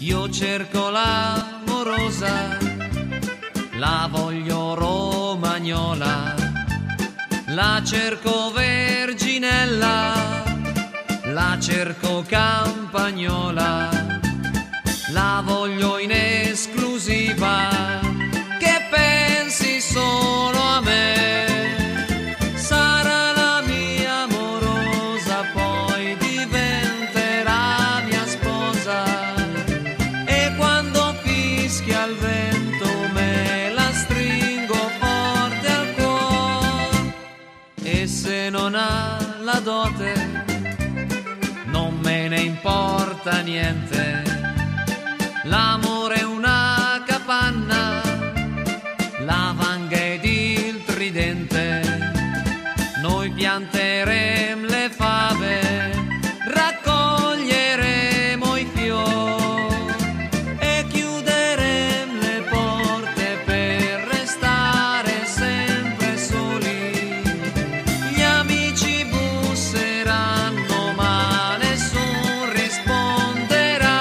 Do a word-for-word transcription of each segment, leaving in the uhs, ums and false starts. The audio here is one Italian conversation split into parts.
Io cerco l'amorosa, la voglio romagnola, la cerco verginella, la cerco campagnola, la voglio in esclusiva, che pensi solo a me. Sarà la mia amorosa, poi diventerà mia sposa, e quando fischia il vento me la stringo forte al cuore. E se non ha la dote non me ne importa niente, l'amore è una capanna, la vanga ed il tridente, noi pianteremo le fave, raccoglieremo i fiori e chiuderemo le porte per restare sempre soli. Gli amici busseranno ma nessun risponderà.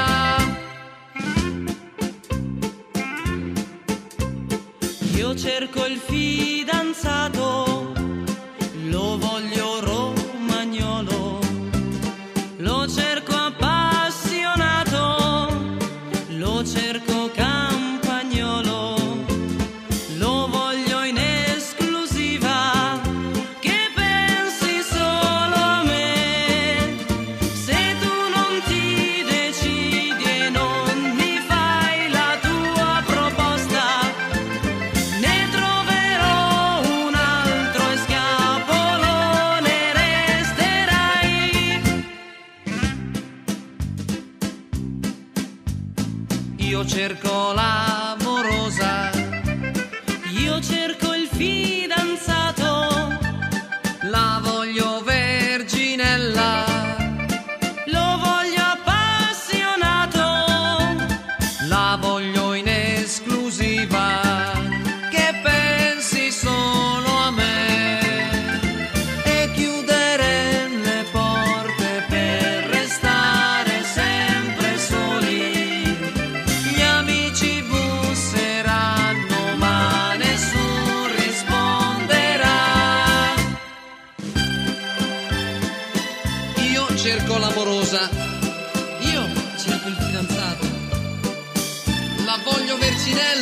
Io cerco il fidanzato, lo voglio romagnolo, lo cerco appassionato, lo cerco campagnolo, lo voglio in esclusiva, che pensi solo a me. Se tu non ti decidi e non mi fai la tua proposta, ne troverò un altro e scapolone resterai. Io cerco l'amorosa, io cerco il fidanzato, la voglio verginella, lo voglio appassionato, la voglio in esclusiva, che pensi solo a me, e chiuderemo le porte per restare sempre soli. Gli amici busseranno ma nessun risponderà. Io cerco l'amorosa, io cerco il fidanzato, la voglio verginella,